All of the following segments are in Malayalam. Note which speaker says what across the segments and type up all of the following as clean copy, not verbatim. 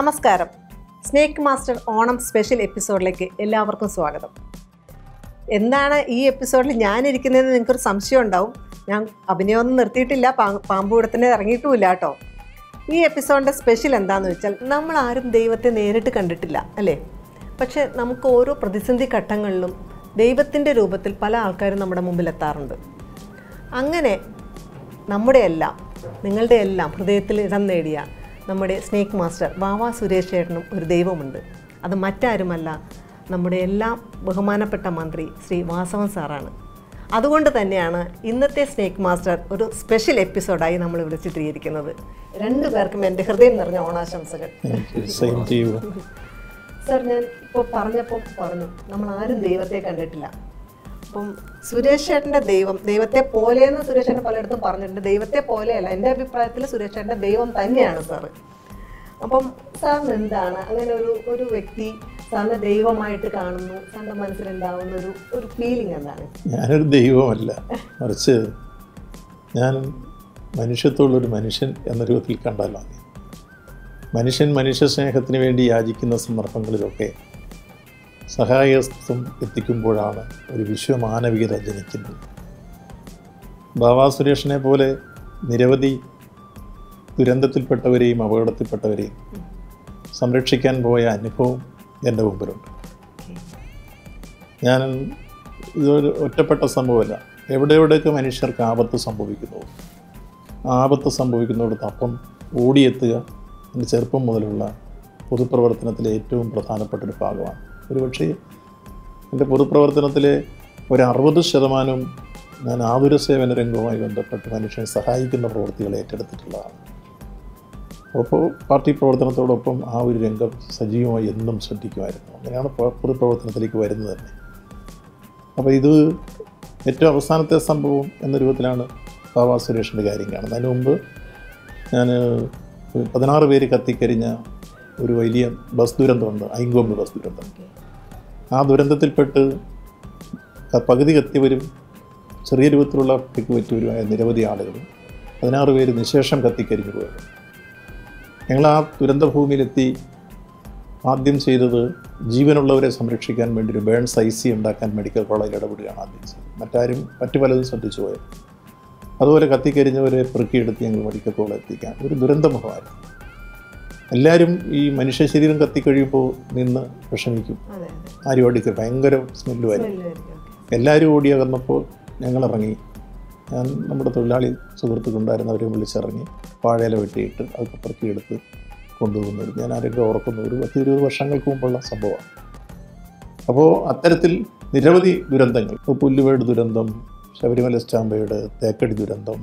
Speaker 1: നമസ്കാരം. സ്നേക്ക് മാസ്റ്റർ ഓണം സ്പെഷ്യൽ എപ്പിസോഡിലേക്ക് എല്ലാവർക്കും സ്വാഗതം. എന്താണ് ഈ എപ്പിസോഡിൽ ഞാനിരിക്കുന്നതെന്ന് നിങ്ങൾക്കൊരു സംശയം ഉണ്ടാവും. ഞാൻ അഭിനയമൊന്നും നിർത്തിയിട്ടില്ല, പാമ്പുകൂടത്തിന് ഇറങ്ങിയിട്ടുമില്ല കേട്ടോ. ഈ എപ്പിസോഡിൻ്റെ സ്പെഷ്യൽ എന്താണെന്ന് വെച്ചാൽ, നമ്മളാരും ദൈവത്തെ നേരിട്ട് കണ്ടിട്ടില്ല അല്ലേ? പക്ഷേ നമുക്ക് ഓരോ പ്രതിസന്ധി ഘട്ടങ്ങളിലും ദൈവത്തിൻ്റെ രൂപത്തിൽ പല ആൾക്കാരും നമ്മുടെ മുമ്പിൽ എത്താറുണ്ട്. അങ്ങനെ നമ്മുടെ എല്ലാം, നിങ്ങളുടെ എല്ലാം ഹൃദയത്തിൽ ഇടം നേടിയ നമ്മുടെ സ്നേക്ക് മാസ്റ്റർ വാവ സുരേഷ് ചേട്ടനും ഒരു ദൈവമുണ്ട്. അത് മറ്റാരുമല്ല, നമ്മുടെ എല്ലാം ബഹുമാനപ്പെട്ട മന്ത്രി ശ്രീ വാസവൻ സാറാണ്. അതുകൊണ്ട് തന്നെയാണ് ഇന്നത്തെ സ്നേക്ക് മാസ്റ്റർ ഒരു സ്പെഷ്യൽ എപ്പിസോഡായി നമ്മൾ വിളിച്ചിട്ടിരിക്കുന്നത്. രണ്ടുപേർക്കും എൻ്റെ ഹൃദയം നിറഞ്ഞ ഓണാശംസകൾ. സാർ, ഞാൻ ഇപ്പോൾ പറഞ്ഞു നമ്മളാരും ദൈവത്തെ കണ്ടിട്ടില്ല. അപ്പം സുരേഷ് ചേട്ടൻ്റെ ദൈവത്തെ പോലെയെന്ന് സുരേഷ് ചേട്ടൻ പലയിടത്തും പറഞ്ഞിട്ടുണ്ട്. ദൈവത്തെ പോലെയല്ല, എൻ്റെ അഭിപ്രായത്തിൽ സുരേഷ് ചേട്ടൻ്റെ ദൈവം തന്നെയാണ് സാറ്. അപ്പം സാറിന് എന്താണ് അങ്ങനെ ഒരു വ്യക്തി സാറിനെ ദൈവമായിട്ട് കാണുന്നു, സാറിൻ്റെ മനസ്സിലുണ്ടാവുന്ന ഒരു ഫീലിംഗ് എന്താണ്?
Speaker 2: ഞാനൊരു ദൈവമല്ല, മറിച്ച് ഞാൻ മനുഷ്യത്തോടുള്ളൊരു മനുഷ്യൻ എന്ന രൂപത്തിൽ കണ്ടാലോ. മനുഷ്യ സ്നേഹത്തിന് വേണ്ടി യാചിക്കുന്ന സന്ദർഭങ്ങളിലൊക്കെ സഹായഹസ്തം എത്തിക്കുമ്പോഴാണ് ഒരു വിശ്വമാനവികത ജനിക്കുന്നത്. ബാവാ സുരേഷിനെ പോലെ നിരവധി ദുരന്തത്തിൽപ്പെട്ടവരെയും അപകടത്തിൽപ്പെട്ടവരെയും സംരക്ഷിക്കാൻ പോയ അനുഭവം എൻ്റെ മുമ്പിലുണ്ട്. ഇതൊരു ഒറ്റപ്പെട്ട സംഭവമല്ല. എവിടെയൊക്കെ മനുഷ്യർക്ക് ആപത്ത് സംഭവിക്കുന്നു, ആപത്ത് സംഭവിക്കുന്നിടത്തൊപ്പം ഓടിയെത്തുക എൻ്റെ ചെറുപ്പം മുതലുള്ള പൊതുപ്രവർത്തനത്തിലെ ഏറ്റവും പ്രധാനപ്പെട്ടൊരു ഭാഗമാണ്. ഒരുപക്ഷെ എൻ്റെ പൊതുപ്രവർത്തനത്തിലെ ഒരു 60% ഞാൻ ആതുര സേവന രംഗവുമായി ബന്ധപ്പെട്ട് മനുഷ്യനെ സഹായിക്കുന്ന പ്രവൃത്തികൾ ഏറ്റെടുത്തിട്ടുള്ളതാണ്. അപ്പോൾ പാർട്ടി പ്രവർത്തനത്തോടൊപ്പം ആ ഒരു രംഗം സജീവമായി എന്നും ശ്രദ്ധിക്കുമായിരുന്നു. അങ്ങനെയാണ് പൊതുപ്രവർത്തനത്തിലേക്ക് വരുന്നത് തന്നെ. അപ്പോൾ ഇത് ഏറ്റവും അവസാനത്തെ സംഭവം എന്ന രൂപത്തിലാണ് വാവാ സുരേഷിൻ്റെ കാര്യം കാണുന്നത്. അതിന് മുമ്പ് ഞാൻ 16 പേര് കത്തിക്കരിഞ്ഞ ഒരു വലിയ ബസ് ദുരന്തമുണ്ട്, ഐങ്കൊമ്പ് ബസ് ദുരന്തം. ആ ദുരന്തത്തിൽപ്പെട്ട് പകുതി കത്തിയവരും ചെറിയ രൂപത്തിലുള്ള പരിക്ക് പറ്റിയവരുമായ നിരവധി ആളുകളും 16 പേര് നിശേഷം കത്തിക്കരിഞ്ഞു പോയത്. ഞങ്ങൾ ആ ദുരന്തഭൂമിയിലെത്തി ആദ്യം ചെയ്തത് ജീവനുള്ളവരെ സംരക്ഷിക്കാൻ വേണ്ടി ഒരു ബേൺസ് IC ഉണ്ടാക്കാൻ മെഡിക്കൽ കോളേജിൽ ഇടപെടുകയാണ് ആദ്യം ചെയ്തത്. മറ്റു പലതും ശ്രദ്ധിച്ചു പോയത്. അതുപോലെ കത്തിക്കരിഞ്ഞവരെ പെറുക്കിയെടുത്ത് ഞങ്ങൾ മെഡിക്കൽ കോളേജിൽ എത്തിക്കാൻ ഒരു ദുരന്തമുഖമായിരുന്നു. എല്ലാവരും ഈ മനുഷ്യ ശരീരം കത്തിക്കഴിയുമ്പോൾ നിന്ന് വിഷമിക്കും. ആരും ഓടിക്കുക, ഭയങ്കര സ്മെല്ലുമായിരുന്നു. എല്ലാവരും ഓടിയകന്നപ്പോൾ ഞങ്ങളിറങ്ങി. ഞാൻ നമ്മുടെ തൊഴിലാളി സുഹൃത്തുക്കളുണ്ടായിരുന്നവരെ വിളിച്ചിറങ്ങി വാഴയില വെട്ടിയിട്ട് അതൊക്കെ പെറുക്കിയെടുത്ത് കൊണ്ടുപോകുന്നത് ഞാൻ ആരെങ്കിലും ഓർക്കുന്നു. ഒരു 10-20 വർഷങ്ങൾക്ക് മുമ്പുള്ള സംഭവമാണ്. അപ്പോൾ അത്തരത്തിൽ നിരവധി ദുരന്തങ്ങൾ, പുല്ലുവേട് ദുരന്തം, ശബരിമല സ്റ്റാമ്പേഡ്, തേക്കടി ദുരന്തം,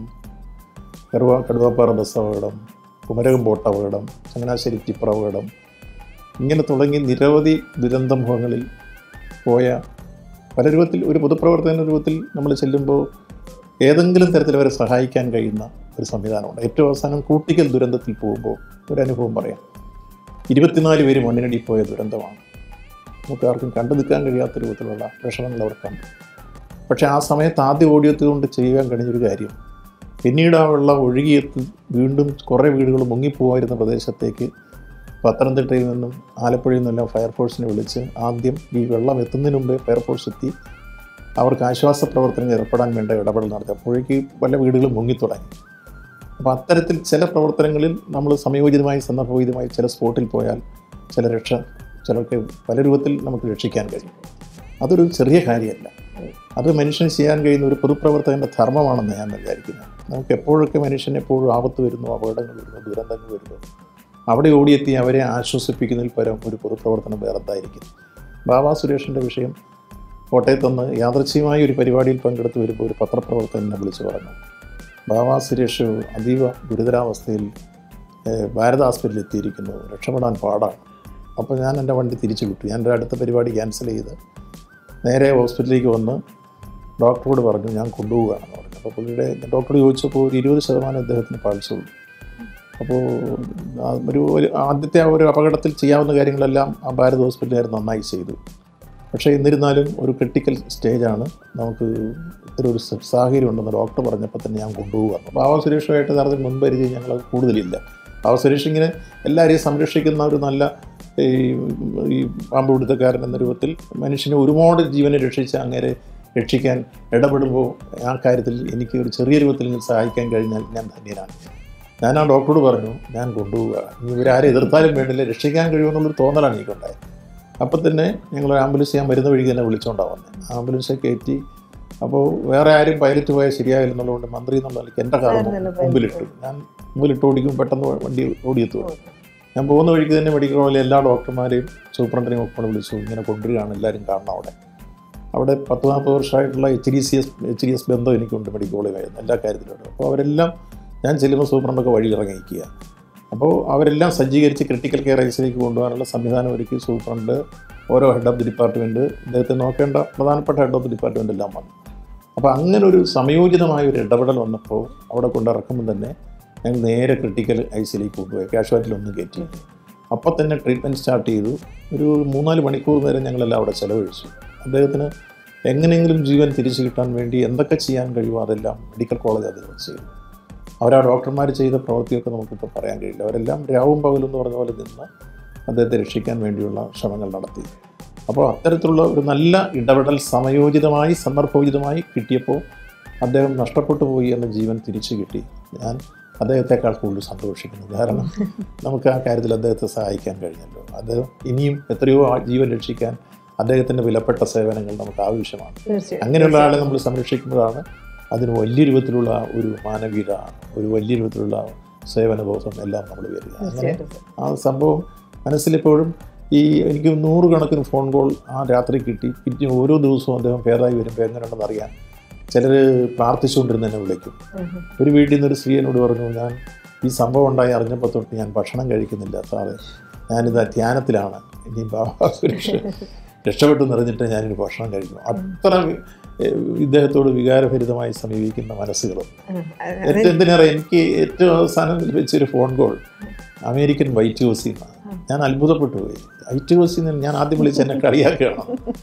Speaker 2: കടുവാപ്പാറ ബസ് അപകടം, കുമരകം ബോട്ട് അപകടം, ചങ്ങനാശ്ശേരി ടിപ്പർ അപകടം, ഇങ്ങനെ തുടങ്ങി നിരവധി ദുരന്തമുഖങ്ങളിൽ പോയ പല രൂപത്തിൽ ഒരു പൊതുപ്രവർത്തന രൂപത്തിൽ നമ്മൾ ചെല്ലുമ്പോൾ ഏതെങ്കിലും തരത്തിൽ അവരെ സഹായിക്കാൻ കഴിയുന്ന ഒരു സംവിധാനമുണ്ട്. ഏറ്റവും അവസാനം കൂട്ടിക്കൽ ദുരന്തത്തിൽ പോകുമ്പോൾ ഒരു അനുഭവം പറയാം. 24 പേര് മണ്ണിനടി പോയ ദുരന്തമാണ്. നമുക്ക് ആർക്കും കണ്ടു നിൽക്കാൻ കഴിയാത്ത രൂപത്തിലുള്ള വിഷമങ്ങൾ അവർ കണ്ടു. പക്ഷേ ആ സമയത്ത് ആദ്യം ഓടിയെത്തുകൊണ്ട് ചെയ്യാൻ കഴിഞ്ഞൊരു കാര്യം, പിന്നീട് ആ വെള്ളം ഒഴുകിയെത്തി വീണ്ടും കുറേ വീടുകൾ മുങ്ങിപ്പോയിരുന്ന പ്രദേശത്തേക്ക് പത്തനംതിട്ടയിൽ നിന്നും ആലപ്പുഴയിൽ നിന്നെല്ലാം ഫയർഫോഴ്സിനെ വിളിച്ച് ആദ്യം ഈ വെള്ളം എത്തുന്നതിന് മുമ്പേ ഫയർഫോഴ്സ് എത്തി അവർക്ക് ആശ്വാസ പ്രവർത്തനങ്ങൾ ഏർപ്പെടാൻ വേണ്ട ഇടപെടൽ നടത്തി. അപ്പോഴേക്ക് പല വീടുകളും മുങ്ങിത്തുടങ്ങി. അപ്പോൾ അത്തരത്തിൽ ചില പ്രവർത്തനങ്ങളിൽ നമ്മൾ സമയോചിതമായി സന്ദർഭോചിതമായി ചില സ്പോട്ടിൽ പോയാൽ ചിലർക്ക് പല രൂപത്തിൽ നമുക്ക് രക്ഷിക്കാൻ കഴിയും. അതൊരു ചെറിയ കാര്യമല്ല. അത് മനുഷ്യന് ചെയ്യാൻ കഴിയുന്ന ഒരു പൊതുപ്രവർത്തകൻ്റെ ധർമ്മമാണെന്ന് ഞാൻ വിചാരിക്കുന്നത്. നമുക്ക് എപ്പോഴൊക്കെ മനുഷ്യനെപ്പോഴും ആപത്ത് വരുന്നു, അപകടങ്ങൾ വരുന്നു, ദുരന്തങ്ങൾ വരുന്നു, അവിടെ ഓടിയെത്തി അവരെ ആശ്വസിപ്പിക്കുന്നതിൽ പരം ഒരു പൊതുപ്രവർത്തനം വേറെന്തായിരിക്കും. ബാവാ സുരേഷിൻ്റെ വിഷയം കോട്ടയത്തുനിന്ന് യാദൃച്ഛികമായ ഒരു പരിപാടിയിൽ പങ്കെടുത്ത് വരുമ്പോൾ ഒരു പത്രപ്രവർത്തകനെ വിളിച്ചു പറഞ്ഞു, ബാവാ സുരേഷ് അതീവ ഗുരുതരാവസ്ഥയിൽ ഭാരത് ഹോസ്പിറ്റലിൽ എത്തിയിരിക്കുന്നു, രക്ഷപ്പെടാൻ പാടാണ്. അപ്പോൾ ഞാൻ എൻ്റെ വണ്ടി തിരിച്ചു വിട്ടു. ഞാൻ എൻ്റെ അടുത്ത പരിപാടി ക്യാൻസൽ ചെയ്ത് നേരെ ഹോസ്പിറ്റലിലേക്ക് വന്ന് ഡോക്ടറോട് പറഞ്ഞു ഞാൻ കൊണ്ടുപോവുകയാണെന്ന് പറഞ്ഞു. അപ്പോൾ പുള്ളിയുടെ ഡോക്ടറോട് ചോദിച്ചപ്പോൾ ഒരു 20% അദ്ദേഹത്തിന് പാളിച്ചുള്ളൂ. അപ്പോൾ ഒരു ആദ്യത്തെ ഒരു അപകടത്തിൽ ചെയ്യാവുന്ന കാര്യങ്ങളെല്ലാം ആ ഭാരത് ഹോസ്പിറ്റലുകാർ നന്നായി ചെയ്തു. പക്ഷേ എന്നിരുന്നാലും ഒരു ക്രിട്ടിക്കൽ സ്റ്റേജാണ്, നമുക്ക് ഇത്തരം ഒരു സാഹചര്യം ഉണ്ടെന്ന് ഡോക്ടർ പറഞ്ഞപ്പോൾ തന്നെ ഞാൻ കൊണ്ടുപോകുകയാണ്. ബാവാ സുരേഷുമായിട്ട് നടത്തിന് മുൻപരിചയം ഞങ്ങൾ കൂടുതലില്ല. വാവ സുരേഷ് ഇങ്ങനെ എല്ലാവരെയും സംരക്ഷിക്കുന്ന ഒരു നല്ല ഈ പാമ്പ് പിടുത്തക്കാരൻ എന്ന രൂപത്തിൽ മനുഷ്യനെ ഒരുപാട് ജീവനെ രക്ഷിച്ച് അങ്ങനെ രക്ഷിക്കാൻ ഇടപെടുമ്പോൾ ആ കാര്യത്തിൽ എനിക്ക് ഒരു ചെറിയ രൂപത്തിൽ സഹായിക്കാൻ കഴിഞ്ഞാൽ ഞാൻ ധന്യനാണ്. ഞാൻ ആ ഡോക്ടറോട് പറഞ്ഞു, ഞാൻ കൊണ്ടുപോവുക, ഇനി ഇവരാരും എതിർത്താലും വേണ്ടില്ല, രക്ഷിക്കാൻ കഴിയുമെന്നുള്ളൊരു തോന്നലാണ് എനിക്കുണ്ടായത്. അപ്പം തന്നെ ഞങ്ങൾ ആംബുലൻസ് ഞാൻ വരുന്ന വഴിക്ക് തന്നെ വിളിച്ചുകൊണ്ടാണ് വന്നത്. ആംബുലൻസ് കയറ്റി. അപ്പോൾ വേറെ ആരും പൈലറ്റ് പോയാൽ ശരിയായില്ലെന്നുള്ളതുകൊണ്ട് മന്ത്രി എന്നുള്ള എൻ്റെ കാർ മുമ്പിലിട്ടു. ഞാൻ മുമ്പിലിട്ട് ഓടിക്കും, പെട്ടെന്ന് വണ്ടി ഓടിയെത്തു. ഞാൻ പോകുന്ന വഴിക്ക് തന്നെ മെഡിക്കൽ കോളേജിലെ എല്ലാ ഡോക്ടർമാരെയും സൂപ്രണ്ടിനെയും ഒക്കെ വിളിച്ചു, ഇങ്ങനെ കൊണ്ടുവരികയാണ്, എല്ലാവരും കാണണം. അവിടെ 10-40 വർഷമായിട്ടുള്ള HDS ബന്ധം എനിക്കുണ്ട് മെഡിക്കൽ കോളേജായിരുന്നു എല്ലാ കാര്യത്തിലും. അപ്പോൾ അവരെല്ലാം ഞാൻ ചെല്ലുമ്പോൾ സൂപ്രണ്ടൊക്കെ വഴി ഇറങ്ങിയിരിക്കുക. അപ്പോൾ അവരെല്ലാം സജ്ജീകരിച്ച് ക്രിട്ടിക്കൽ കെയർ ഐസിലേക്ക് കൊണ്ടുപോകാനുള്ള സംവിധാനം ഒരുക്കി. സൂപ്രണ്ട്, ഓരോ ഹെഡ് ഓഫ് ദി ഡിപ്പാർട്ട്മെൻറ്റ്, അദ്ദേഹത്തെ നോക്കേണ്ട പ്രധാനപ്പെട്ട ഹെഡ് ഓഫ് ദി ഡിപ്പാർട്ട്മെൻ്റ് എല്ലാം വന്നു. അപ്പോൾ അങ്ങനെ ഒരു സംയോജിതമായ ഒരു ഇടപെടൽ വന്നപ്പോൾ അവിടെ കൊണ്ടിറക്കുമ്പോൾ തന്നെ ഞങ്ങൾ നേരെ ക്രിട്ടിക്കൽ ഐസിലേക്ക് കൊണ്ടുപോയി, കാഷ്വാലിറ്റിയിലൊന്നും കയറ്റി. അപ്പോൾ തന്നെ ട്രീറ്റ്മെൻറ്റ് സ്റ്റാർട്ട് ചെയ്തു. ഒരു 3-4 മണിക്കൂർ നേരം ഞങ്ങളെല്ലാം അവിടെ ചിലവഴിച്ചു. അദ്ദേഹത്തിന് എങ്ങനെയെങ്കിലും ജീവൻ തിരിച്ചു കിട്ടാൻ വേണ്ടി എന്തൊക്കെ ചെയ്യാൻ കഴിയുമോ അതെല്ലാം മെഡിക്കൽ കോളേജ് അദ്ദേഹം ചെയ്തു. അവരാ ഡോക്ടർമാർ ചെയ്ത പ്രവൃത്തിയൊക്കെ നമുക്കിപ്പോൾ പറയാൻ കഴിയില്ല. അവരെല്ലാം രാവും പകലെന്ന് പറഞ്ഞ പോലെ നിന്ന് അദ്ദേഹത്തെ രക്ഷിക്കാൻ വേണ്ടിയുള്ള ശ്രമങ്ങൾ നടത്തി. അപ്പോൾ അത്തരത്തിലുള്ള ഒരു നല്ല ഇടപെടൽ സമയോചിതമായി സന്ദർഭോചിതമായി കിട്ടിയപ്പോൾ അദ്ദേഹം നഷ്ടപ്പെട്ടു പോയി എന്ന ജീവൻ തിരിച്ചു കിട്ടി. ഞാൻ അദ്ദേഹത്തെക്കാൾ കൂടുതൽ സന്തോഷിക്കുന്നു. കാരണം നമുക്ക് ആ കാര്യത്തിൽ അദ്ദേഹത്തെ സഹായിക്കാൻ കഴിഞ്ഞല്ലോ. അദ്ദേഹം ഇനിയും എത്രയോ ജീവൻ രക്ഷിക്കാൻ അദ്ദേഹത്തിൻ്റെ വിലപ്പെട്ട സേവനങ്ങൾ നമുക്ക് ആവശ്യമാണ്. അങ്ങനെയുള്ള ആളെ നമ്മൾ സംരക്ഷിക്കുമ്പോഴാണ് അതിന് വലിയ രൂപത്തിലുള്ള ഒരു മാനവീയത, ഒരു വലിയ രൂപത്തിലുള്ള സേവനബോധം എല്ലാം നമ്മൾ വരിക. അങ്ങനെ ആ സംഭവം മനസ്സിലെപ്പോഴും എനിക്ക് 100 കണക്കിന് ഫോൺ കോൾ ആ രാത്രി കിട്ടി. പിന്നെ ഓരോ ദിവസവും അദ്ദേഹം ഭേദമായി വരുമ്പോൾ എങ്ങനെയുണ്ടെന്ന് അറിയാൻ ചിലർ പ്രാർത്ഥിച്ചുകൊണ്ടിരുന്ന് എന്നെ വിളിക്കും. ഒരു വീട്ടിൽ നിന്നൊരു സ്ത്രീ എന്നോട് പറഞ്ഞു, ഞാൻ ഈ സംഭവം ഉണ്ടായി അറിഞ്ഞപ്പോൾ തൊട്ട് ഞാൻ ഭക്ഷണം കഴിക്കുന്നില്ല സാറേ, ഞാനിത് ധ്യാനത്തിലാണ്, ഇനി ബാബാ സുരേഷ് രക്ഷപ്പെട്ടു നിറഞ്ഞിട്ട് ഞാനൊരു ഭക്ഷണം കഴിക്കും. അത്ര ഇദ്ദേഹത്തോട് വികാരഭരിതമായി സമീപിക്കുന്ന മനസ്സുകളും. എന്തിനേറെ എനിക്ക് ഏറ്റവും അവസാനം വെച്ചൊരു ഫോൺ കോൾ അമേരിക്കൻ വൈറ്റ് ഹൗസിൽ നിന്നാണ്. ഞാൻ അത്ഭുതപ്പെട്ടു പോയി. വൈറ്റ് ഹൗസിൽ നിന്ന് ഞാൻ ആദ്യം വിളിച്ച് എന്നെ കളിയാക്കുകയാണ്.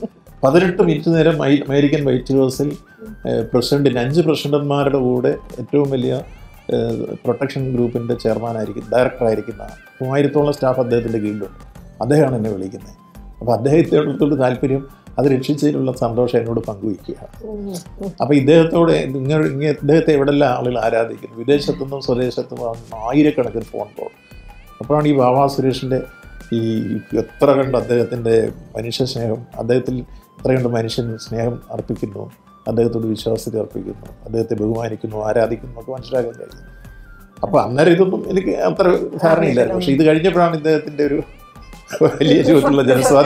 Speaker 2: 18 മിനിറ്റ് നേരം അമേരിക്കൻ വൈറ്റ് ഹൗസിൽ പ്രസിഡൻറ്റിന് 5 പ്രസിഡന്റ്മാരുടെ കൂടെ ഏറ്റവും വലിയ പ്രൊട്ടക്ഷൻ ഗ്രൂപ്പിൻ്റെ ചെയർമാനായിരിക്കും, ഡയറക്ടറായിരിക്കുന്ന 3000-ഓളം സ്റ്റാഫ് അദ്ദേഹത്തിൻ്റെ കീഴിലുണ്ട്. അദ്ദേഹമാണ് എന്നെ വിളിക്കുന്നത്. അപ്പോൾ അദ്ദേഹത്തോട് താല്പര്യം അത് രക്ഷിച്ചതിനുള്ള സന്തോഷം എന്നോട് പങ്കുവയ്ക്കുകയാണ്. അപ്പോൾ ഇദ്ദേഹത്തോട് ഇദ്ദേഹത്തെ എവിടെല്ലാം ആളുകൾ ആരാധിക്കുന്നു, വിദേശത്തുനിന്നും സ്വദേശത്തും ആയിരക്കണക്കിന് ഫോൺ കോൾ. അപ്പോഴാണ് ഈ വാവാ സുരേഷിൻ്റെ ഈ എത്ര കണ്ട് അദ്ദേഹത്തിൻ്റെ മനുഷ്യ സ്നേഹം, അദ്ദേഹത്തിൽ എത്ര കണ്ട് മനുഷ്യൻ സ്നേഹം അർപ്പിക്കുന്നു, അദ്ദേഹത്തോട് വിശ്വാസത്തെ അർപ്പിക്കുന്നു, അദ്ദേഹത്തെ ബഹുമാനിക്കുന്നു, ആരാധിക്കുന്നു എന്നൊക്കെ മനസ്സിലാക്കാൻ കഴിയും. അപ്പോൾ അന്നേരം ഇതൊന്നും എനിക്ക് അത്ര ധാരണയില്ലായിരുന്നു. പക്ഷേ ഇത് കഴിഞ്ഞപ്പോഴാണ് ഇദ്ദേഹത്തിൻ്റെ ഒരു വലിയ രൂപത്തിലുള്ള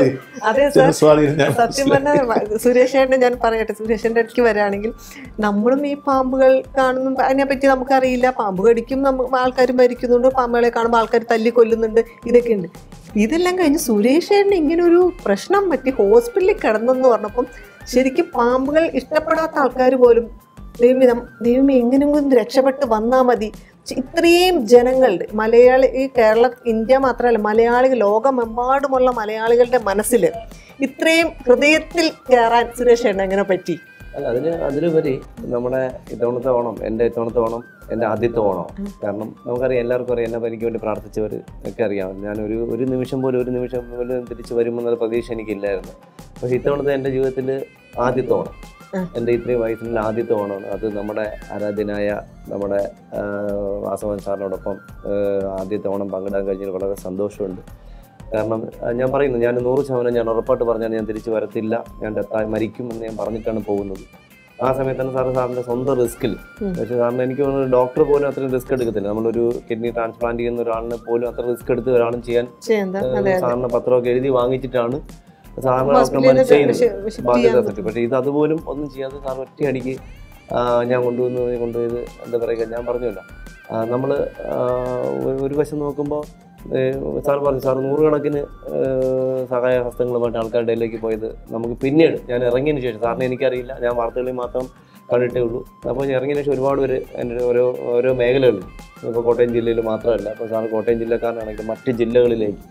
Speaker 2: ജനസ്വാധീനം.
Speaker 1: സത്യം പറഞ്ഞാൽ സുരേഷേട്ടനെ ഞാൻ പറയട്ടെ, സുരേഷിൻ്റെ അടുത്ത് വരികയാണെങ്കിൽ നമ്മളും ഈ പാമ്പുകൾ കാണുന്നു, അതിനെപ്പറ്റി നമുക്കറിയില്ല. പാമ്പ് കടിക്കും, ആൾക്കാർ മരിക്കുന്നുണ്ട്, പാമ്പുകളെ കാണുമ്പോൾ ആൾക്കാർ തല്ലിക്കൊല്ലുന്നുണ്ട്, ഇതൊക്കെ ഉണ്ട്. ഇതെല്ലാം കഴിഞ്ഞ് സുരേഷേട്ടന് ഇങ്ങനെ ഒരു പ്രശ്നം പറ്റി ഹോസ്പിറ്റലിൽ കിടന്നെന്ന് പറഞ്ഞപ്പം ശരിക്കും പാമ്പുകൾ ഇഷ്ടപ്പെടാത്ത ആൾക്കാർ പോലും ദൈവമേ എങ്ങനെയെങ്കിലും രക്ഷപ്പെട്ട് വന്നാൽ മതി. ഇത്രയും ജനങ്ങളുടെ മലയാളി, ഈ ഇന്ത്യ മാത്രമല്ല മലയാളികൾ, ലോകമെമ്പാടുമുള്ള മലയാളികളുടെ മനസ്സിൽ ഇത്രയും ഹൃദയത്തിൽ കയറാൻ സുരേഷേട്ടന് എങ്ങനെ പറ്റി?
Speaker 3: അല്ല, അതിലുപരി നമ്മുടെ ഇത്തവണത്തെ ഓണം, എൻ്റെ ഇത്തവണത്തെ ഓണം എൻ്റെ ആദ്യത്തെ ഓണം. കാരണം നമുക്കറിയാം, എല്ലാവർക്കും അറിയാം, എന്നെ എനിക്ക് വേണ്ടി പ്രാർത്ഥിച്ചവർ ഒക്കെ അറിയാം. ഞാൻ ഒരു നിമിഷം പോലും തിരിച്ച് വരുമെന്നൊരു പ്രതീക്ഷ എനിക്കില്ലായിരുന്നു. പക്ഷേ ഇത്തവണത്തെ എൻ്റെ ജീവിതത്തിൽ ആദ്യത്തെ ഓണം, എൻ്റെ ഇത്രയും വയസ്സിലുള്ള ആദ്യത്തെ ഓണമാണ്. അത് നമ്മുടെ ആരാധ്യനായ നമ്മുടെ വാസവൻ സാറിനോടൊപ്പം ആദ്യത്തെ ഓണം പങ്കിടാൻ കഴിഞ്ഞതിൽ വളരെ സന്തോഷമുണ്ട്. കാരണം ഞാൻ പറയുന്നു, ഞാൻ 100% ഞാൻ ഉറപ്പായിട്ട് പറഞ്ഞാൽ ഞാൻ തിരിച്ച് വരത്തില്ല, ഞാൻ മരിക്കുമെന്ന് ഞാൻ പറഞ്ഞിട്ടാണ് പോകുന്നത്. ആ സമയത്താണ് സാറിൻ്റെ സ്വന്തം റിസ്കിൽ. പക്ഷേ സാറിന് എനിക്ക് തോന്നുന്നു ഡോക്ടർ പോലും അത്രയും റിസ്ക് എടുക്കത്തില്ല. നമ്മളൊരു കിഡ്നി ട്രാൻസ്പ്ലാന്റ് ചെയ്യുന്ന ഒരാളിനെ പോലും അത്ര റിസ്ക് എടുത്ത് ഒരാളും ചെയ്യാൻ സാറിന് പത്രമൊക്കെ എഴുതി വാങ്ങിച്ചിട്ടാണ് സാറിന് ഡോക്ടർമാർ ചെയ്യുന്നത്, ബാധ്യത സെറ്റ്. പക്ഷേ ഇത് അതുപോലും ഒന്നും ചെയ്യാതെ സാർ ഒറ്റയടിക്ക് ഞാൻ കൊണ്ടുപോയത് എന്താ പറയുക, ഞാൻ പറഞ്ഞല്ലോ, നമ്മൾ ഒരു വശം നോക്കുമ്പോൾ സാർ പറഞ്ഞു, സാർ 100 കണക്കിന് സഹായ ഹസ്തങ്ങളുമായിട്ട് ആൾക്കാരുടെ ഇടയിലേക്ക് പോയത് നമുക്ക് പിന്നീട് ഞാൻ ഇറങ്ങിയതിന് ശേഷം, സാറിനെ എനിക്കറിയില്ല, ഞാൻ വാർത്തകളിൽ മാത്രം കണ്ടിട്ടേ ഉള്ളൂ. അപ്പോൾ ഞാൻ ഇറങ്ങിയതിന് ശേഷം ഒരുപാട് പേര് എൻ്റെ ഓരോ മേഖലകളിൽ, ഇപ്പോൾ കോട്ടയം ജില്ലയിൽ മാത്രമല്ല, അപ്പോൾ സാർ കോട്ടയം ജില്ലക്കാരനാണെങ്കിൽ മറ്റ് ജില്ലകളിലേക്ക്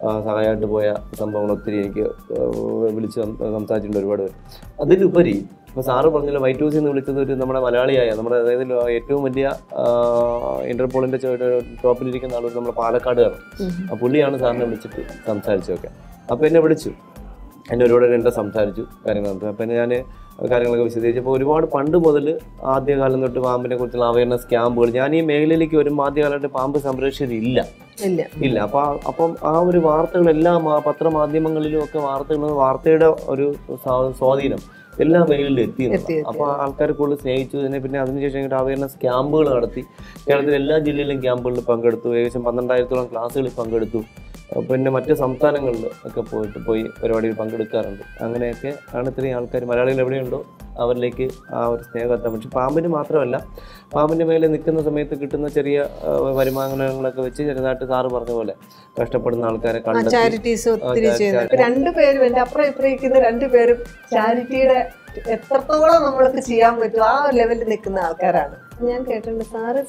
Speaker 3: സഹായമായിട്ട് പോയ സംഭവങ്ങൾ ഒത്തിരി എനിക്ക് വിളിച്ച് സംസാരിച്ചിട്ടുണ്ട് ഒരുപാട് പേര്. അതിലുപരി അപ്പോൾ സാറ് പറഞ്ഞല്ലോ Y2C എന്ന് വിളിച്ചത് ഒരു നമ്മുടെ മലയാളിയായ നമ്മുടെ അതായത് ഏറ്റവും വലിയ ഇന്റർപോളിന്റെ ടോപ്പിലിരിക്കുന്ന ആളൊരു നമ്മുടെ പാലക്കാടുകാരൻ. ആ പുള്ളിയാണ് സാറിനെ വിളിച്ചിട്ട് സംസാരിച്ചതൊക്കെ. അപ്പോൾ എന്നെ വിളിച്ചു, എന്നെ ഒരുപാട് എൻ്റെ സംസാരിച്ചു കാര്യങ്ങൾ. അപ്പം ഞാൻ കാര്യങ്ങളൊക്കെ വിശദീകരിച്ചപ്പോൾ ഒരുപാട് പണ്ട് മുതൽ ആദ്യകാലം തൊട്ട് പാമ്പിനെ കുറിച്ചുള്ള അവയർനെസ് ക്യാമ്പുകൾ, ഞാൻ ഈ മേഖലയിലേക്ക് വരുമ്പോൾ ആദ്യകാലമായിട്ട് പാമ്പ് സംരക്ഷകരില്ല. അപ്പം ആ ഒരു വാർത്തകളെല്ലാം പത്രമാധ്യമങ്ങളിലും ഒക്കെ വാർത്തയുടെ ഒരു സ്വാധീനം എല്ലാ മേഖലയിലും എത്തിയിരുന്നു. അപ്പോൾ ആൾക്കാർ കൂടുതൽ സ്നേഹിച്ചു തന്നെ. പിന്നെ അതിനുശേഷം അവയർനെസ് ക്യാമ്പുകൾ നടത്തി. കേരളത്തിലെ എല്ലാ ജില്ലയിലും ക്യാമ്പുകളിൽ പങ്കെടുത്തു. ഏകദേശം 12,000-ഓളം ക്ലാസ്സുകളിൽ പങ്കെടുത്തു. പിന്നെ മറ്റ് സംസ്ഥാനങ്ങളിൽ ഒക്കെ പോയി പരിപാടിയിൽ പങ്കെടുക്കാറുണ്ട്. അങ്ങനെയൊക്കെ ആണ് ഇത്രയും ആൾക്കാർ മലയാളികൾ എവിടെയുണ്ടോ അവരിലേക്ക് ആ ഒരു സ്നേഹം എത്താൻ. പക്ഷെ പാമ്പിന് മാത്രമല്ല, പാമ്പിൻ്റെ മേലെ നിൽക്കുന്ന സമയത്ത് കിട്ടുന്ന ചെറിയ വരുമാനങ്ങളൊക്കെ വെച്ച് ചെറുതായിട്ട് സാറ് പറഞ്ഞ പോലെ കഷ്ടപ്പെടുന്ന ആൾക്കാരെ
Speaker 1: ചാരിറ്റീസ് ഒത്തിരി ചെയ്യുന്നുണ്ട്. രണ്ടുപേരും എൻ്റെ അപ്പുറം ഇപ്പുറം രണ്ടുപേരും ചാരിറ്റിയുടെ എത്രത്തോളം നമ്മൾക്ക് ചെയ്യാൻ പറ്റും ആ ലെവലിൽ നിൽക്കുന്ന ആൾക്കാരാണ്. ഞാൻ കേട്ടിട്ടുണ്ട് സാറ്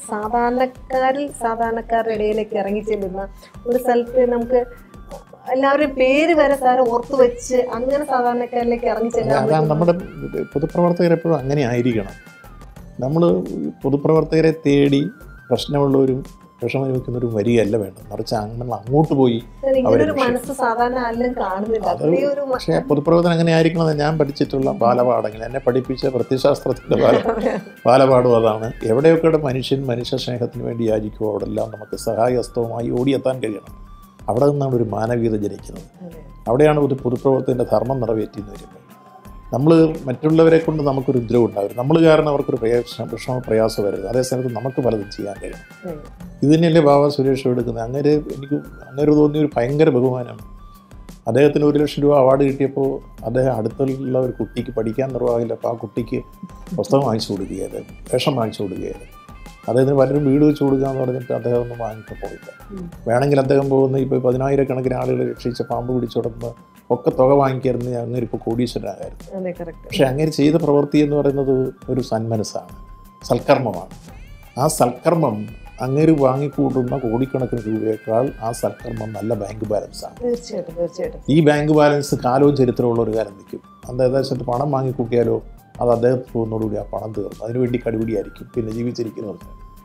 Speaker 1: സാധാരണക്കാരുടെ ഇടയിലേക്ക് ഇറങ്ങി ചെല്ലുന്ന ഒരു സ്ഥലത്ത് നമുക്ക് എല്ലാവരുടെയും പേര് വരെ സാറ് ഓർത്തു വെച്ച് അങ്ങനെ സാധാരണക്കാരിലേക്ക് ഇറങ്ങി ചെല്ലാൻ.
Speaker 2: നമ്മുടെ പൊതുപ്രവർത്തകരെപ്പോഴും അങ്ങനെ ആയിരിക്കണം. നമ്മൾ പൊതുപ്രവർത്തകരെ തേടി പ്രശ്നമുള്ളവരും വിഷമനുഭവിക്കുന്നവരും വരികയല്ല വേണ്ടത്, മറിച്ച് അങ്ങനെ അങ്ങോട്ട് പോയി
Speaker 1: മനസ്സ് സാധാരണ ആരും കാണുന്നില്ല.
Speaker 2: പക്ഷേ പൊതുപ്രവർത്തനം അങ്ങനെ ആയിരിക്കണമെന്ന് ഞാൻ പഠിച്ചിട്ടുള്ള ബാലപാഠങ്ങൾ, എന്നെ പഠിപ്പിച്ച പ്രത്യയശാസ്ത്രത്തിൻ്റെ ബാലപാഠം അതാണ്. എവിടെയൊക്കെ മനുഷ്യ സ്നേഹത്തിന് വേണ്ടി യാചിക്കുമോ അവിടെല്ലാം നമുക്ക് സഹായഹസ്തവുമായി ഓടിയെത്താൻ കഴിയണം. അവിടെ നിന്നാണ് ഒരു മാനവീയത ജനിക്കുന്നത്. അവിടെയാണ് ഒരു പൊതുപ്രവർത്തകൻ്റെ ധർമ്മം നിറവേറ്റിയെന്ന് വരുന്നത്. നമ്മൾ മറ്റുള്ളവരെ കൊണ്ട് നമുക്കൊരു ഉദ്രവം ഉണ്ടാവരുത്, നമ്മൾ കാരണം അവർക്കൊരു പ്രയാസം വരരുത്. അതേസമയത്ത് നമുക്ക് പലതും ചെയ്യാൻ കഴിയണം. ഇത് തന്നെയല്ലേ ബാബ സുരേഷ് എടുക്കുന്നത്. അങ്ങനെ തോന്നിയ ഒരു ഭയങ്കര ബഹുമാനം. അദ്ദേഹത്തിന് 1 ലക്ഷം രൂപ അവാർഡ് കിട്ടിയപ്പോൾ അദ്ദേഹം അടുത്തുള്ള ഒരു കുട്ടിക്ക് പഠിക്കാൻ നിർവാഹമില്ല. അപ്പോൾ ആ കുട്ടിക്ക് പുസ്തകം വാങ്ങിച്ചു കൊടുക്കുകയായിരുന്നു, വേഷം വാങ്ങിച്ചു കൊടുക്കുകയായിരുന്നു. അദ്ദേഹത്തിന് പലരും വീട് വെച്ച് കൊടുക്കുക എന്ന് പറഞ്ഞിട്ട് അദ്ദേഹം ഒന്നും വാങ്ങിക്കാൻ പോയില്ല. വേണമെങ്കിൽ അദ്ദേഹം പോകുന്ന ഇപ്പോൾ 10,000-കണക്കിന് ആളുകളെ രക്ഷിച്ച പാമ്പ് പിടിച്ചുകൊടുന്ന് ഒക്കെ തുക വാങ്ങിക്കായിരുന്നു. അങ്ങനെ ഇപ്പോൾ കോടീശ്വരനായിരുന്നു. പക്ഷെ അങ്ങനെ ചെയ്ത പ്രവൃത്തി എന്ന് പറയുന്നത് ഒരു സന്മനസ്സാണ്, സൽക്കർമ്മമാണ്. ആ സൽക്കർമ്മം അങ്ങേര് വാങ്ങിക്കൂട്ടുന്ന കോടിക്കണക്കിന് രൂപയേക്കാൾ ആ സൽക്കർമ്മം നല്ല ബാങ്ക് ബാലൻസാണ്.
Speaker 1: തീർച്ചയായിട്ടും
Speaker 2: ഈ ബാങ്ക് ബാലൻസ് കാലവും ചരിത്രമുള്ള ഒരു കാലം നിൽക്കും. അത് ഏകദേശം പണം വാങ്ങിക്കൂട്ടിയാലോ അത് അദ്ദേഹത്തിന് പോകുന്നതോടുകൂടി ആ പണം തീർന്നു. അതിനുവേണ്ടി കടുപിടിയായിരിക്കും പിന്നെ ജീവിച്ചിരിക്കുന്നത്.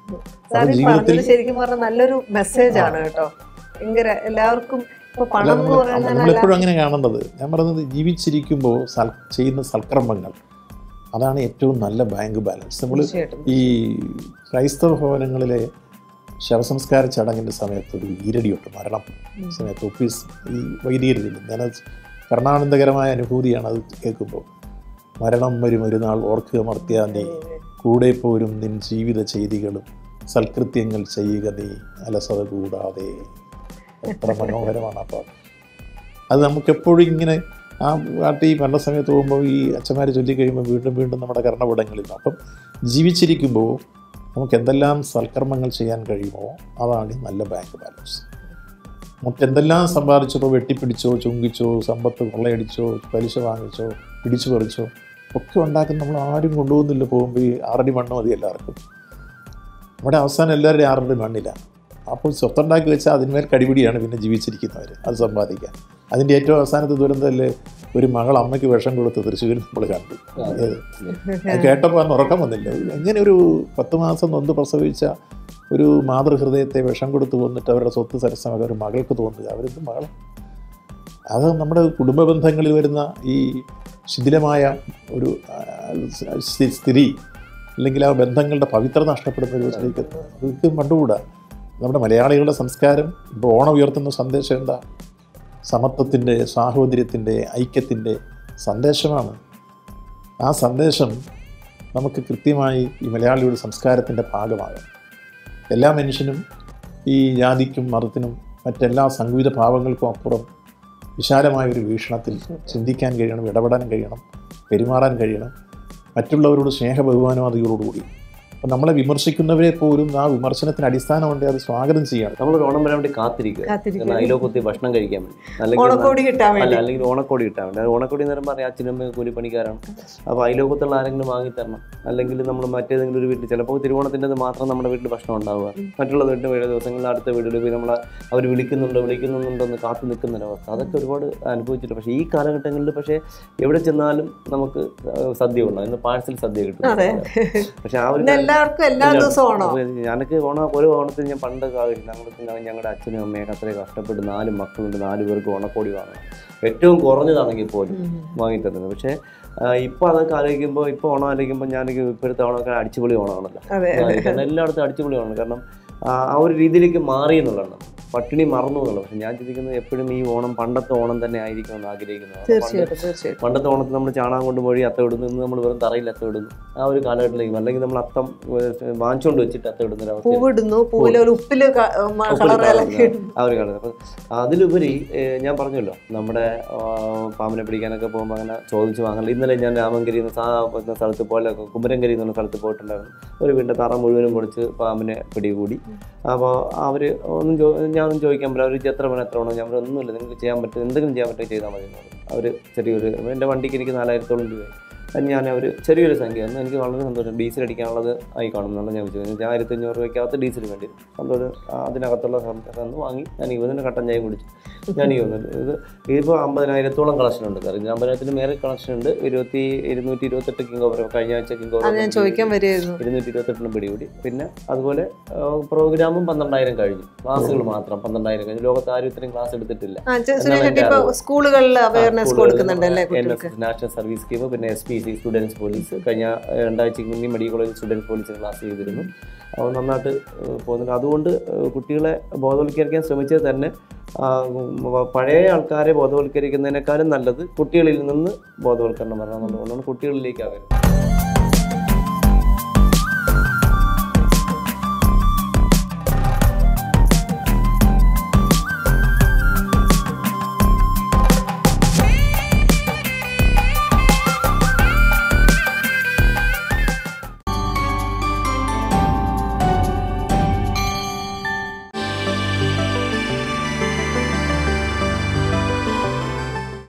Speaker 1: ശരിക്കും പറഞ്ഞാൽ നല്ലൊരു മെസ്സേജ് ആണ് കേട്ടോ. എല്ലാവർക്കും
Speaker 2: നമ്മളെപ്പോഴും അങ്ങനെ കാണേണ്ടത്. ഞാൻ പറയുന്നത് ജീവിച്ചിരിക്കുമ്പോൾ ചെയ്യുന്ന സൽക്കർമ്മങ്ങൾ അതാണ് ഏറ്റവും നല്ല ബാങ്ക് ബാലൻസ്. നമ്മൾ ഈ ക്രൈസ്തവ ഭവനങ്ങളിലെ ശവസംസ്കാര ചടങ്ങിൻ്റെ സമയത്ത് ഒരു ഈരടിയുണ്ട്, മരണം സമയത്ത് ഒപ്പീസ് ഈ വൈദികരില്ല. ഞാൻ കർണാനന്ദകരമായ അനുഭൂതിയാണ് അത് കേൾക്കുമ്പോൾ. മരണം വരും ഒരു നാൾ ഓർക്കുക മർത്യാ നീ, കൂടെ പോരും നിൻ ജീവിത ചെയ്തികളും, സൽകൃത്യങ്ങൾ ചെയ്യുക നീ അലസത കൂടാതെ. എത്ര മനോഹരമാണ് ആ പാട്ട്. അത് നമുക്കെപ്പോഴും ഇങ്ങനെ ആ പാട്ട് ഈ മരണ സമയത്ത് പോകുമ്പോൾ ഈ അച്ഛന്മാർ ചൊല്ലിക്കഴിയുമ്പോൾ വീണ്ടും വീണ്ടും നമ്മുടെ കർണപടങ്ങളിൽ. അപ്പം ജീവിച്ചിരിക്കുമ്പോൾ നമുക്ക് എന്തെല്ലാം സൽക്കർമ്മങ്ങൾ ചെയ്യാൻ കഴിയുമോ അതാണ് നല്ല ബാങ്ക് ബാലൻസ്. മറ്റെന്തെല്ലാം സമ്പാദിച്ചപ്പോൾ വെട്ടിപ്പിടിച്ചോ ചുങ്കിച്ചോ സമ്പത്ത് കൊള്ളയടിച്ചോ പലിശ വാങ്ങിച്ചോ പിടിച്ചു പറിച്ചോ ഒക്കെ ഉണ്ടാക്കുന്ന നമ്മൾ ആരും കൊണ്ടുപോകുന്നില്ല. പോകുമ്പോൾ ഈ 6 അടി മണ്ണ് മതി എല്ലാവർക്കും. നമ്മുടെ അവസാനം എല്ലാവരുടെയും 6 അടി മണ്ണില്ല. അപ്പോൾ സ്വത്തുണ്ടാക്കി വെച്ചാൽ അതിന്മേൽ കടിപിടിയാണ് പിന്നെ ജീവിച്ചിരിക്കുന്നവർ അത് സമ്പാദിക്കാൻ. അതിൻ്റെ ഏറ്റവും അവസാനത്തെ ദുരന്തമല്ലേ ഒരു മകൾ അമ്മയ്ക്ക് വിഷം കൊടുത്ത് തൃശ്ശൂരിൽ നമ്മൾ കണ്ടു. അത് കേട്ടപ്പോൾ അന്ന് ഉറക്കം വന്നില്ല. എങ്ങനെ ഒരു 10 മാസം നൊന്ത് പ്രസവിച്ച ഒരു മാതൃഹൃദയത്തെ വിഷം കൊടുത്ത് കൊന്നിട്ട് അവരുടെ സ്വത്ത് സരസമൊക്കെ ഒരു മകൾക്ക് തോന്നുക. അവരെന്ത് മകൾ? അത് നമ്മുടെ കുടുംബ ബന്ധങ്ങളിൽ വരുന്ന ഈ ശിഥിലമായ ഒരു സ്ഥിതി അല്ലെങ്കിൽ ആ ബന്ധങ്ങളുടെ പവിത്രത നഷ്ടപ്പെടുന്ന ഒരു സ്ഥിതിക്ക് അതൊരിക്കലും കണ്ടുകൂടാ. നമ്മുടെ മലയാളികളുടെ സംസ്കാരം ഇപ്പോൾ ഓണം ഉയർത്തുന്ന സന്ദേശം എന്താ? സമത്വത്തിൻ്റെ, സാഹോദര്യത്തിൻ്റെ, ഐക്യത്തിൻ്റെ സന്ദേശമാണ്. ആ സന്ദേശം നമുക്ക് കൃത്യമായി ഈ മലയാളിയുടെ സംസ്കാരത്തിൻ്റെ ഭാഗമാകും. എല്ലാ മനുഷ്യനും ഈ ജാതിക്കും മതത്തിനും മറ്റെല്ലാ സംഗീത ഭാവങ്ങൾക്കും അപ്പുറം വിശാലമായൊരു വീക്ഷണത്തിൽ ചിന്തിക്കാൻ കഴിയണം, ഇടപെടാൻ കഴിയണം, പെരുമാറാൻ കഴിയണം. മറ്റുള്ളവരോട് സ്നേഹബഹുമാനവാദികളോടുകൂടി അപ്പം നമ്മളെ വിമർശിക്കുന്നവരെ പോലും ആ വിമർശനത്തിന് അടിസ്ഥാനമുണ്ട് അത് സ്വാഗതം ചെയ്യണം.
Speaker 3: നമ്മളൊരു ഓണം വരാൻ വേണ്ടി കാത്തിരിക്കുക, അതിലൊക്കെ ഭക്ഷണം കഴിക്കാൻ വേണ്ടി, അല്ലെങ്കിൽ ഓണക്കോടി കിട്ടാൻ വേണ്ടി. ഓണക്കോടി എന്ന് പറയുമ്പോൾ അറിയാം അച്ഛനും അമ്മയും കൂലിപ്പണിക്കാരാണ്. അപ്പോൾ അതിലൊക്കത്തുള്ള ആരെങ്കിലും വാങ്ങിത്തരണം, അല്ലെങ്കിൽ നമ്മൾ മറ്റേതെങ്കിലും ഒരു വീട്ടിൽ ചിലപ്പോൾ തിരുവോണത്തിൻ്റെ മാത്രം നമ്മുടെ വീട്ടിൽ ഭക്ഷണം ഉണ്ടാവുക, മറ്റുള്ള വീട്ടിൽ 7 ദിവസങ്ങളിൽ അടുത്ത വീട്ടിൽ പോയി നമ്മൾ അവർ വിളിക്കുന്നുണ്ടോ കാത്തു നിൽക്കുന്നൊരവസ്ഥ, അതൊക്കെ ഒരുപാട് അനുഭവിച്ചിട്ടുണ്ട്. പക്ഷേ ഈ കാലഘട്ടങ്ങളിൽ പക്ഷേ എവിടെ ചെന്നാലും നമുക്ക് സദ്യ ഉണ്ടാവും. ഇന്ന് പാഴ്സൽ സദ്യ കിട്ടും. പക്ഷെ ആ ഒരു ഞാനൊക്കെ ഓരോ ഓണത്തിന് ഞാൻ പണ്ട് ഞങ്ങളുടെ അച്ഛനും അമ്മയൊക്കെ അത്രയും കഷ്ടപ്പെട്ട് 4 മക്കളുണ്ട്, 4 പേർക്ക് ഓണക്കോടി വാങ്ങണം, ഏറ്റവും കുറഞ്ഞതാണെങ്കിൽ പോലും വാങ്ങിത്തരുന്നത്. പക്ഷേ ഇപ്പോൾ അതൊക്കെ ആലോചിക്കുമ്പോൾ, ഇപ്പോൾ ഓണം ആലോചിക്കുമ്പോൾ ഞാനൊക്കെ ഇപ്പോഴത്തെ ഓണമൊക്കെ അടിച്ചുപൊളി ഓണമാണല്ലോ. കാരണം എല്ലായിടത്തും അടിച്ചുപൊളി ഓണം. കാരണം ആ ഒരു രീതിയിലേക്ക് മാറി എന്നുള്ളതാണ്, പട്ടിണി മറന്നു എന്നുള്ളത്. പക്ഷെ ഞാൻ ചിന്തിക്കുന്നത് എപ്പോഴും ഈ ഓണം പണ്ടത്തെ ഓണം തന്നെ ആയിരിക്കുമെന്ന് ആഗ്രഹിക്കുന്നത്. പണ്ടത്തെ ഓണത്തിൽ നമ്മൾ ചാണകം കൊണ്ട് മൊഴി അത്ത ഇടുന്നു, ഇന്ന് നമ്മൾ വെറും തറയിൽ അത്ത ഇടുന്നു. ആ ഒരു കാലഘട്ടത്തിലേക്ക്, അല്ലെങ്കിൽ നമ്മൾ അത്തം വാങ്ങിച്ചുകൊണ്ട് വെച്ചിട്ട് അത്ത ഇടുന്ന ഒരു ആ ഒരു കാലത്ത്. അപ്പം അതിലുപരി ഞാൻ പറഞ്ഞല്ലോ, നമ്മുടെ പാമ്പിനെ പിടിക്കാനൊക്കെ പോകുമ്പോൾ അങ്ങനെ ചോദിച്ചു വാങ്ങണം. ഇന്നലെ ഞാൻ രാമങ്കരി എന്ന സ്ഥലത്ത് പോലെ കുമരങ്കരി എന്ന് പറഞ്ഞ സ്ഥലത്ത് പോയിട്ടുണ്ടായിരുന്നു. ഒരു വീടിൻ്റെ തറ മുഴുവനും പൊളിച്ച് പാമ്പിനെ പിടികൂടി. അപ്പോൾ അവർ ഞാനൊന്നും ചോദിക്കാൻ പറ്റില്ല, അവർ എത്ര വേണോ, ഞാൻ ഒന്നുമില്ല, നിങ്ങൾക്ക് ചെയ്യാൻ പറ്റും, എന്തെങ്കിലും ചെയ്യാൻ പറ്റും ചെയ്താൽ മതി എന്ന് പറഞ്ഞു. അവർ ചെറിയൊരു, എൻ്റെ വണ്ടിക്ക് എനിക്ക് 4000-ഓളം രൂപ. ഞാൻ അവർ ചെറിയൊരു സംഖ്യ എന്ന് എനിക്ക് വളരെ സന്തോഷം. ഡീസൽ അടിക്കാനുള്ളത് ആയി കാണുമെന്നുള്ള ഞാൻ വിചാരിച്ചു. ഞാൻ 1500 രൂപയ്ക്കകത്ത് ഡീസൽ വേണ്ടി സന്തോഷം. അതിനകത്തുള്ള സംഘം വാങ്ങി ഞാൻ ഇതിന് കട്ടൻ ചായ കുടിച്ചു. ഞാൻ ഇതിപ്പോൾ 50,000-ഓളം കളക്ഷൻ ഉണ്ട് സാർ. 50,000-ന് മേലെ കളക്ഷൻ ഉണ്ട്. 228 കിങ് കോബ്ര കഴിഞ്ഞ ആഴ്ച കിങ് കോബ്ര 228 പിടികൂടി. പിന്നെ അതുപോലെ പ്രോഗ്രാമും 12,000 കഴിഞ്ഞു. ക്ലാസ്സുകൾ മാത്രം 12,000 കഴിഞ്ഞു. ലോകത്ത് ആരും ഇത്രയും ക്ലാസ് എടുത്തിട്ടില്ല.
Speaker 1: സ്കൂളുകളിൽ അവയർനെസ് കൊടുക്കുന്നുണ്ടല്ലേ,
Speaker 3: നാഷണൽ സർവീസ് സ്കീം, പിന്നെ SPC സ്റ്റുഡൻസ് പോലീസ്. കഴിഞ്ഞ 2 ആഴ്ചയ്ക്ക് മുന്നേ മെഡിക്കൽ കോളേജ് സ്റ്റുഡൻസ് പോലീസിന് ക്ലാസ് ചെയ്തിരുന്നു. അപ്പോൾ നന്നായിട്ട് പോകുന്നുണ്ട്. അതുകൊണ്ട് കുട്ടികളെ ബോധവൽക്കരിക്കാൻ ശ്രമിച്ചത് തന്നെ പഴയ ആൾക്കാരെ ബോധവൽക്കരിക്കുന്നതിനേക്കാളും നല്ലത് കുട്ടികളിൽ നിന്ന് ബോധവൽക്കരണം വരണമെന്നുള്ളതുകൊണ്ടാണ് കുട്ടികളിലേക്ക് ആകുന്നത്.